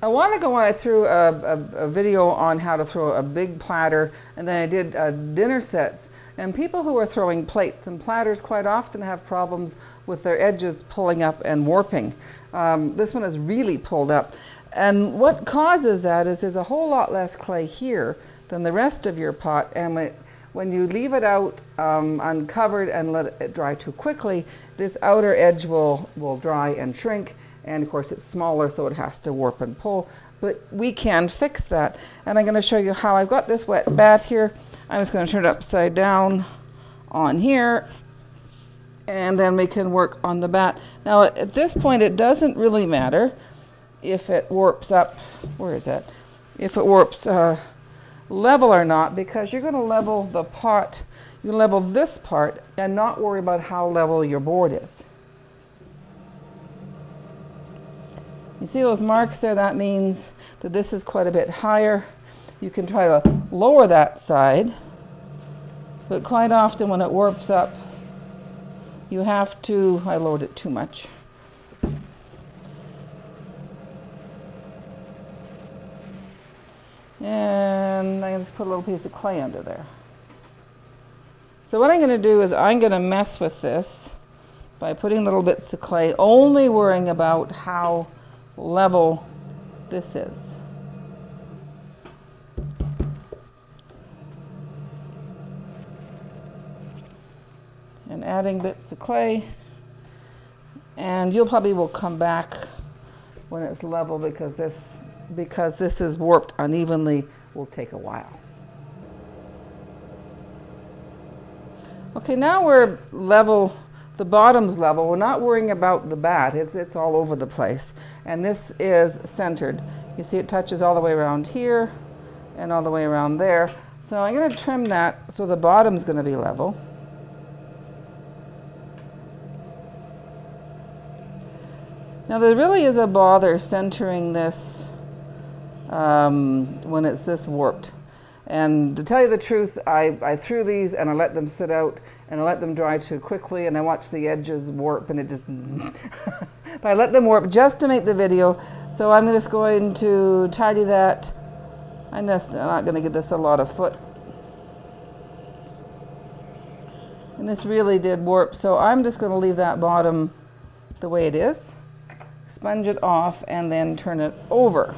A while ago I threw a video on how to throw a big platter, and then I did dinner sets. And people who are throwing plates and platters quite often have problems with their edges pulling up and warping. This one is really pulled up. And what causes that is there's a whole lot less clay here than the rest of your pot, and when you leave it out uncovered and let it dry too quickly, this outer edge will dry and shrink, and of course it's smaller, so it has to warp and pull. But we can fix that, and I'm going to show you how. I've got this wet bat here. I'm just going to turn it upside down on here, and then we can work on the bat. Now at this point it doesn't really matter if it warps up, where is that? If it warps level or not, because you're going to level the pot, you level this part and not worry about how level your board is. You see those marks there? That means that this is quite a bit higher. You can try to lower that side, but quite often when it warps up, you have to, I lowered it too much. And I just put a little piece of clay under there. So what I'm going to do is I'm going to mess with this by putting little bits of clay, only worrying about how level this is. And adding bits of clay, and you'll probably will come back when it's level, because this is warped unevenly, will take a while. Okay, now we're level, the bottom's level. We're not worrying about the bat, it's all over the place. And this is centered. You see it touches all the way around here and all the way around there. So I'm going to trim that so the bottom's going to be level. Now there really is a bother centering this when it's this warped. And to tell you the truth, I threw these and I let them sit out and I let them dry too quickly, and I watched the edges warp, and it just but I let them warp just to make the video. So I'm just going to tidy that. I'm not going to give this a lot of foot. And this really did warp, so I'm just going to leave that bottom the way it is, sponge it off, and then turn it over.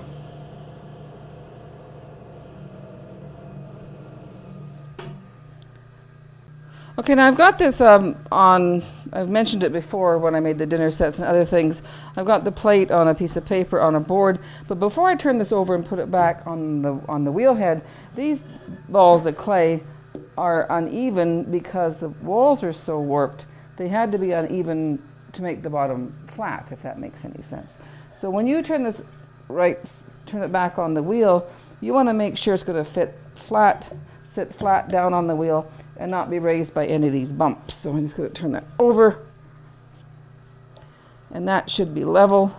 Okay, now I've got this I've mentioned it before when I made the dinner sets and other things. I've got the plate on a piece of paper on a board, but before I turn this over and put it back on the wheel head, these balls of clay are uneven because the walls are so warped. They had to be uneven to make the bottom flat, if that makes any sense. So when you turn this turn it back on the wheel, you want to make sure it's going to fit flat, sit flat down on the wheel, and not be raised by any of these bumps. So I'm just going to turn that over, and that should be level.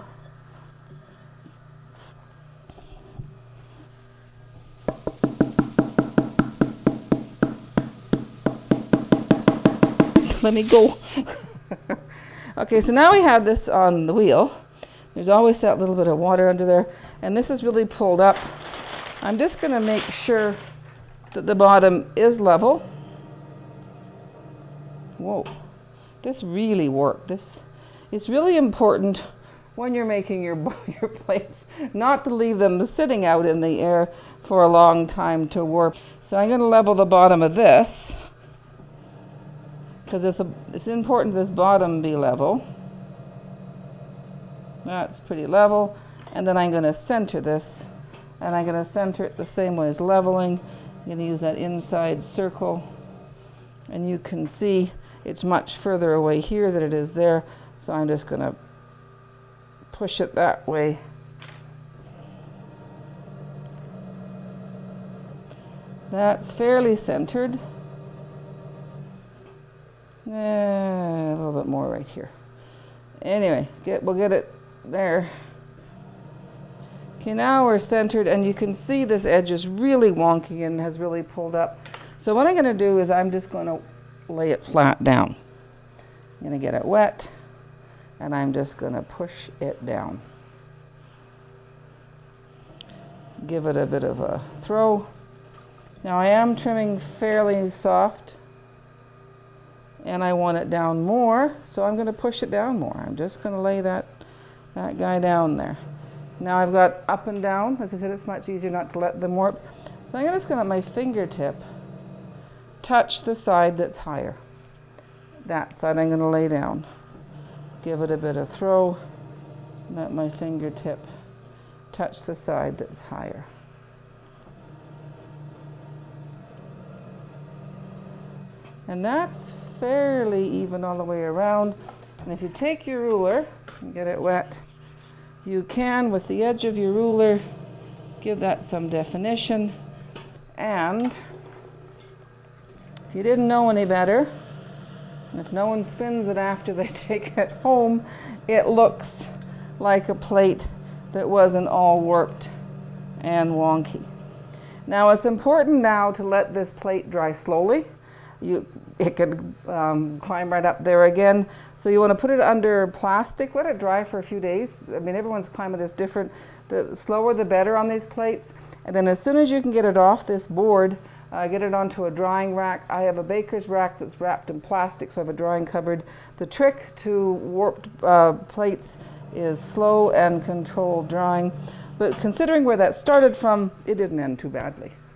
Let me go. Okay, so now we have this on the wheel. There's always that little bit of water under there, and this is really pulled up. I'm just going to make sure that the bottom is level. Whoa, this really worked. It's really important when you're making your plates not to leave them sitting out in the air for a long time to warp. So I'm going to level the bottom of this, because it's important this bottom be level. That's pretty level. And then I'm going to center this, and I'm going to center it the same way as leveling. I'm going to use that inside circle, and you can see it's much further away here than it is there, so I'm just going to push it that way. That's fairly centered. A little bit more right here. Anyway, we'll get it there. Okay, now we're centered, and you can see this edge is really wonky and has really pulled up. So what I'm going to do is I'm just going to lay it flat down. I'm going to get it wet, and I'm just going to push it down. give it a bit of a throw. Now I am trimming fairly soft, and I want it down more, so I'm going to push it down more. I'm just going to lay that guy down there. Now I've got up and down. As I said, it's much easier not to let them warp. So I'm just going to let my fingertip touch the side that's higher. That side I'm going to lay down. Give it a bit of throw. Let my fingertip touch the side that's higher. And that's fairly even all the way around. And if you take your ruler and get it wet, you can, with the edge of your ruler, give that some definition. And if you didn't know any better, and if no one spins it after they take it home, it looks like a plate that wasn't all warped and wonky. Now it's important now to let this plate dry slowly. It could climb right up there again. So you want to put it under plastic, let it dry for a few days. I mean, everyone's climate is different. The slower the better on these plates. And then as soon as you can get it off this board, get it onto a drying rack. I have a baker's rack that's wrapped in plastic, so I have a drying cupboard. The trick to warped plates is slow and controlled drying. But considering where that started from, it didn't end too badly.